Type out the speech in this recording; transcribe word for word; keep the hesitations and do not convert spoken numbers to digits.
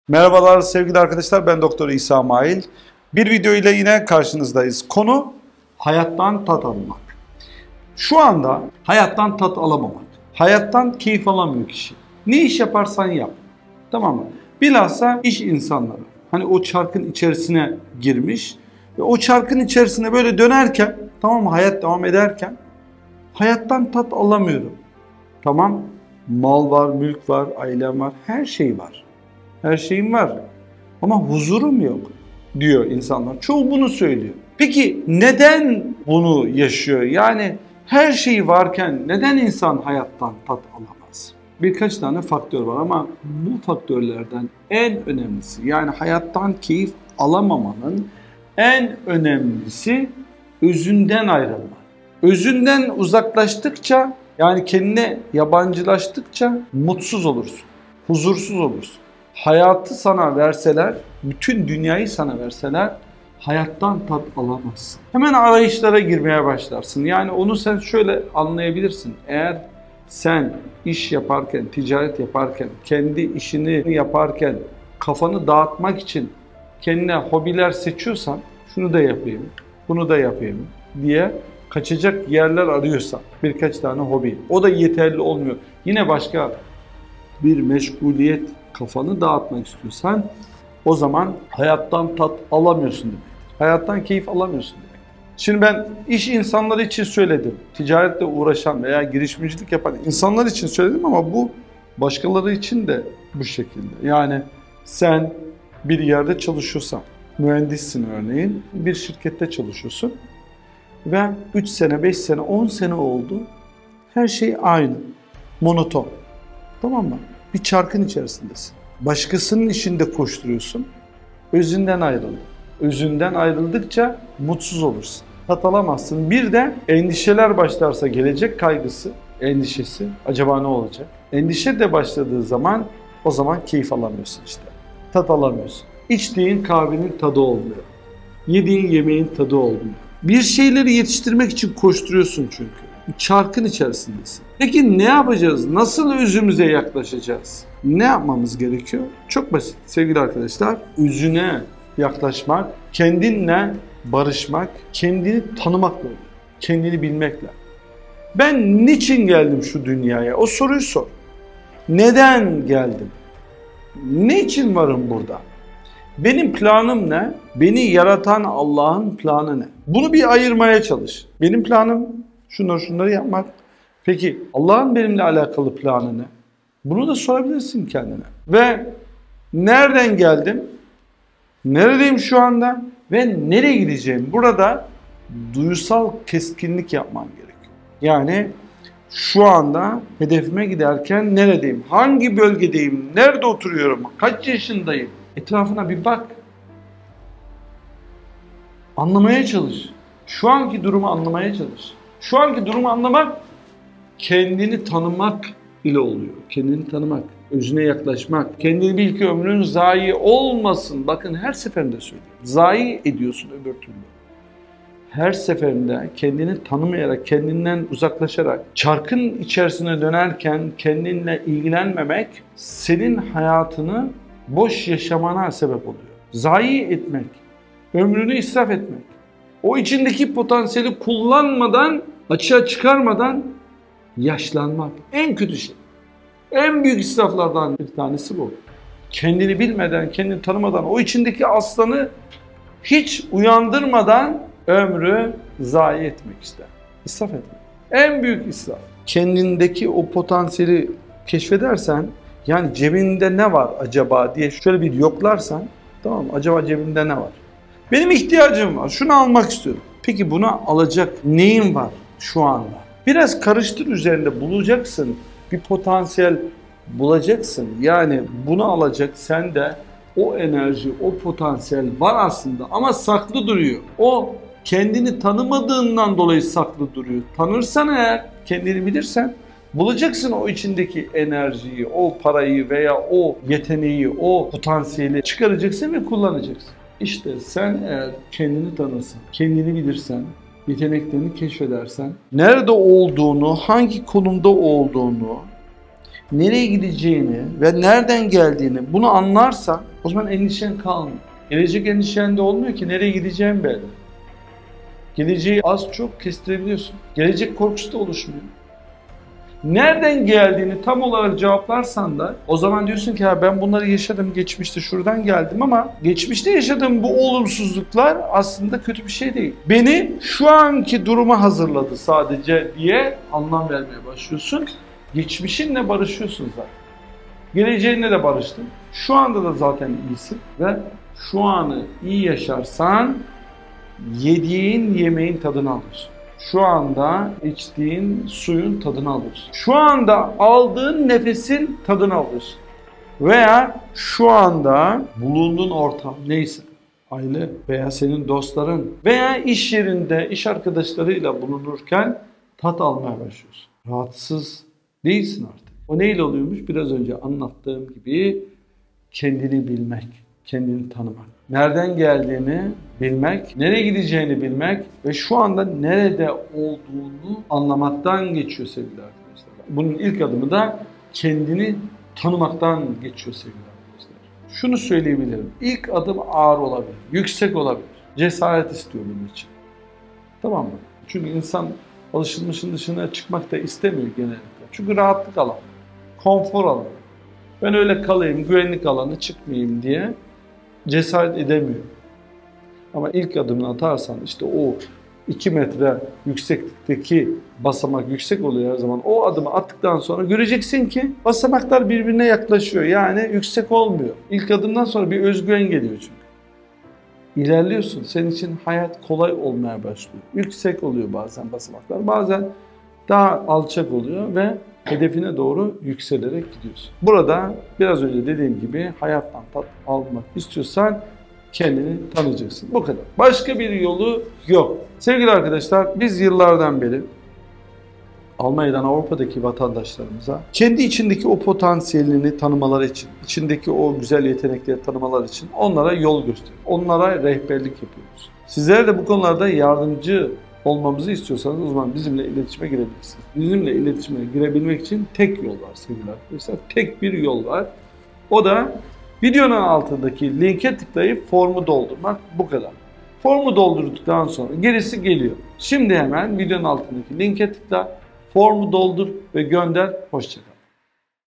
Merhabalar sevgili arkadaşlar, ben Doktor İsa Mail. Bir video ile yine karşınızdayız. Konu hayattan tat almak. Şu anda hayattan tat alamamak. Hayattan keyif alamıyor kişi. Ne iş yaparsan yap. Tamam mı? Bilhassa iş insanları. Hani o çarkın içerisine girmiş ve o çarkın içerisine böyle dönerken, tamam mı? Hayat devam ederken hayattan tat alamıyorum. Tamam, mal var, mülk var, ailem var, her şey var. Her şeyim var ama huzurum yok diyor insanlar. Çoğu bunu söylüyor. Peki neden bunu yaşıyor? Yani her şey varken neden insan hayattan tat alamaz? Birkaç tane faktör var ama bu faktörlerden en önemlisi, yani hayattan keyif alamamanın en önemlisi özünden ayrılmak. Özünden uzaklaştıkça, yani kendine yabancılaştıkça mutsuz olursun, huzursuz olursun. Hayatı sana verseler, bütün dünyayı sana verseler hayattan tat alamazsın. Hemen arayışlara girmeye başlarsın. Yani onu sen şöyle anlayabilirsin. Eğer sen iş yaparken, ticaret yaparken, kendi işini yaparken kafanı dağıtmak için kendine hobiler seçiyorsan, şunu da yapayım, bunu da yapayım diye kaçacak yerler arıyorsan, birkaç tane hobi, o da yeterli olmuyor. Yine başka bir meşguliyet, kafanı dağıtmak istiyorsan o zaman hayattan tat alamıyorsun demek. Hayattan keyif alamıyorsun demek. Şimdi ben iş insanları için söyledim. Ticaretle uğraşan veya girişimcilik yapan insanlar için söyledim ama bu başkaları için de bu şekilde. Yani sen bir yerde çalışıyorsan, mühendissin örneğin, bir şirkette çalışıyorsun ve üç sene, beş sene, on sene oldu. Her şey aynı, monoton. Tamam mı? Bir çarkın içerisindesin. Başkasının işinde koşturuyorsun. Özünden ayrıldın. Özünden ayrıldıkça mutsuz olursun. Tat alamazsın. Bir de endişeler başlarsa, gelecek kaygısı, endişesi, acaba ne olacak? Endişe de başladığı zaman o zaman keyif alamıyorsun işte. Tat alamıyorsun. İçtiğin kahvenin tadı olmuyor. Yediğin yemeğin tadı olmuyor. Bir şeyleri yetiştirmek için koşturuyorsun çünkü. Çarkın içerisindesin. Peki ne yapacağız? Nasıl özümüze yaklaşacağız? Ne yapmamız gerekiyor? Çok basit sevgili arkadaşlar. Özüne yaklaşmak, kendinle barışmak, kendini tanımakla oluyor. Kendini bilmekle. Ben niçin geldim şu dünyaya? O soruyu sor. Neden geldim? Ne için varım burada? Benim planım ne? Beni yaratan Allah'ın planı ne? Bunu bir ayırmaya çalış. Benim planım şunları şunları yapmak. Peki Allah'ın benimle alakalı planı ne? Bunu da sorabilirsin kendine. Ve nereden geldim? Neredeyim şu anda? Ve nereye gideceğim? Burada duysal keskinlik yapman gerekiyor. Yani şu anda hedefime giderken neredeyim? Hangi bölgedeyim? Nerede oturuyorum? Kaç yaşındayım? Etrafına bir bak. Anlamaya çalış. Şu anki durumu anlamaya çalış. Şu anki durumu anlamak, kendini tanımak ile oluyor. Kendini tanımak, özüne yaklaşmak. Kendini bil ki ömrün zayi olmasın. Bakın her seferinde söylüyorum. Zayi ediyorsun öbür türlü. Her seferinde kendini tanımayarak, kendinden uzaklaşarak, çarkın içerisine dönerken kendinle ilgilenmemek, senin hayatını boş yaşamana sebep oluyor. Zayi etmek, ömrünü israf etmek. O içindeki potansiyeli kullanmadan, açığa çıkarmadan yaşlanmak. En kötü şey. En büyük israflardan bir tanesi bu. Kendini bilmeden, kendini tanımadan, o içindeki aslanı hiç uyandırmadan ömrü zayi etmek işte. İsraf etmek. En büyük israf. Kendindeki o potansiyeli keşfedersen, yani cebinde ne var acaba diye şöyle bir yoklarsan, tamam mı? Acaba cebimde ne var? Benim ihtiyacım var. Şunu almak istiyorum. Peki buna alacak neyin var şu anda? Biraz karıştır, üzerinde bulacaksın. Bir potansiyel bulacaksın. Yani bunu alacak sende o enerji, o potansiyel var aslında ama saklı duruyor. O kendini tanımadığından dolayı saklı duruyor. Tanırsan eğer, kendini bilirsen bulacaksın o içindeki enerjiyi, o parayı veya o yeteneği, o potansiyeli çıkaracaksın ve kullanacaksın. İşte sen eğer kendini tanırsan, kendini bilirsen, yeteneklerini keşfedersen, nerede olduğunu, hangi konumda olduğunu nereye gideceğini ve nereden geldiğini bunu anlarsan o zaman endişen kalmıyor. Gelecek endişen de olmuyor ki, nereye gideceğin belli. Geleceği az çok kestirebiliyorsun. Gelecek korkusu da oluşmuyor. Nereden geldiğini tam olarak cevaplarsan da o zaman diyorsun ki ya ben bunları yaşadım geçmişte, şuradan geldim, ama geçmişte yaşadığım bu olumsuzluklar aslında kötü bir şey değil. Beni şu anki duruma hazırladı sadece diye anlam vermeye başlıyorsun. Geçmişinle barışıyorsun zaten. Geleceğinle de barıştın. Şu anda da zaten iyisin ve şu anı iyi yaşarsan yediğin yemeğin tadını alıyorsun. Şu anda içtiğin suyun tadını alıyorsun. Şu anda aldığın nefesin tadını alıyorsun. Veya şu anda bulunduğun ortam neyse, aile veya senin dostların veya iş yerinde iş arkadaşlarıyla bulunurken tat almaya başlıyorsun. Rahatsız değilsin artık. O neyle oluyormuş? Biraz önce anlattığım gibi kendini bilmek, kendini tanımak. Nereden geldiğini bilmek, nereye gideceğini bilmek ve şu anda nerede olduğunu anlamaktan geçiyor sevgili arkadaşlar. Bunun ilk adımı da kendini tanımaktan geçiyor sevgili arkadaşlar. Şunu söyleyebilirim. İlk adım ağır olabilir, yüksek olabilir. Cesaret istiyor bunun için. Tamam mı? Çünkü insan alışılmışın dışına çıkmak da istemiyor genellikle. Çünkü rahatlık alanı, konfor alanı. Ben öyle kalayım, güvenlik alanı çıkmayayım diye cesaret edemiyor. Ama ilk adımını atarsan işte o iki metre yükseklikteki basamak yüksek oluyor her zaman. O adımı attıktan sonra göreceksin ki basamaklar birbirine yaklaşıyor. Yani yüksek olmuyor. İlk adımdan sonra bir özgüven geliyor çünkü. İlerliyorsun. Senin için hayat kolay olmaya başlıyor. Yüksek oluyor bazen basamaklar. Bazen daha alçak oluyor ve hedefine doğru yükselerek gidiyorsun. Burada biraz önce dediğim gibi hayattan tat almak istiyorsan kendini tanıyacaksın. Bu kadar. Başka bir yolu yok. Sevgili arkadaşlar, biz yıllardan beri Almanya'dan Avrupa'daki vatandaşlarımıza kendi içindeki o potansiyelini tanımaları için, içindeki o güzel yetenekleri tanımaları için onlara yol gösteriyoruz. Onlara rehberlik yapıyoruz. Sizlere de bu konularda yardımcı olmamızı istiyorsanız o zaman bizimle iletişime girebilirsiniz. Bizimle iletişime girebilmek için tek yol var sevgili arkadaşlar. Tek bir yol var. O da videonun altındaki linke tıklayıp formu doldurmak. Bu kadar. Formu doldurduktan sonra gerisi geliyor. Şimdi hemen videonun altındaki linke tıkla, formu doldur ve gönder. Hoşça kal.